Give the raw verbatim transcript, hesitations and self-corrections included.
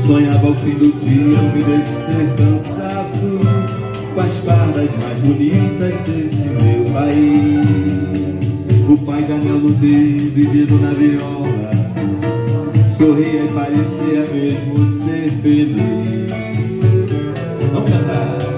Sonhava ao fim do dia umedecer cansaço com as fardas mais bonitas desse meu país. O pai de anel no dedo e dedo na viola, sorria e parecia mesmo ser feliz. Vamos cantar.